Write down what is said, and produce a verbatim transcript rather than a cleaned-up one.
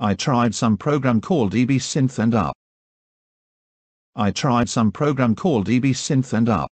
I tried some program called EbSynth and up. I tried some program called EbSynth and up.